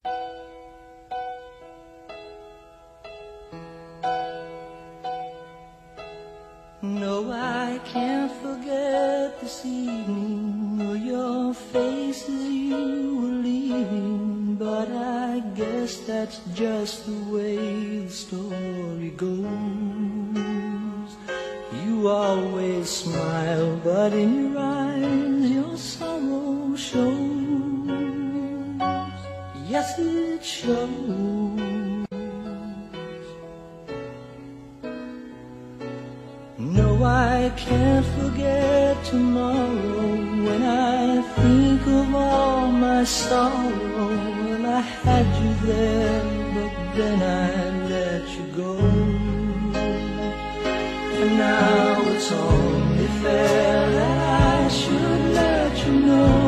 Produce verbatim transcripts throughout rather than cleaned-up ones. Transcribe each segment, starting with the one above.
No, I can't forget this evening or your face as you were leaving, but I guess that's just the way the story goes. You always smile, but in your eyes your sorrow shows. Yes, it shows. No, I can't forget tomorrow when I think of all my sorrow. Well, I had you there, but then I let you go. And now it's only fair that I should let you know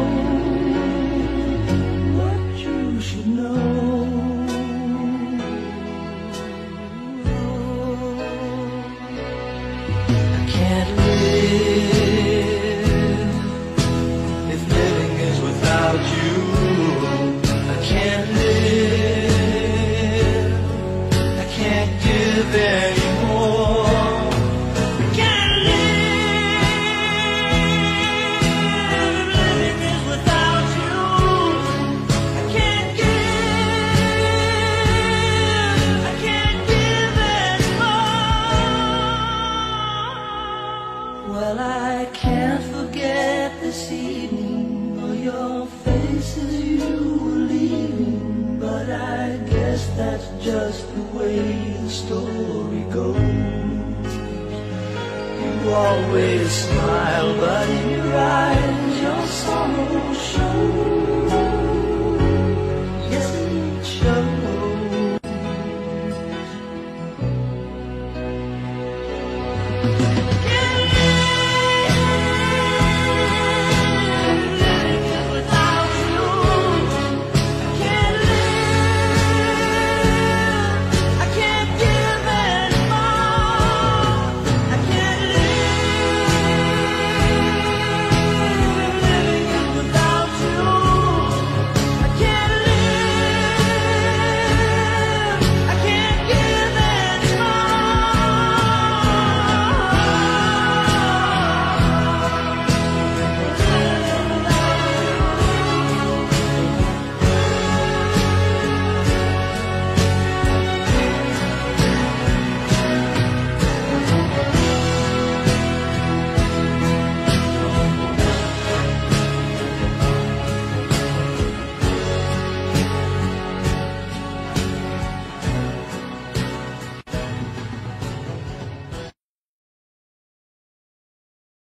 what you should know. Can't live if living is without you. I can't live, I can't give anymore. I can't live if living is without you. I can't give, I can't give anymore. Well, I can't forget this evening or your face as you were leaving, but I guess that's just the way the story goes. You always smile, but in your eyes your sorrow shows.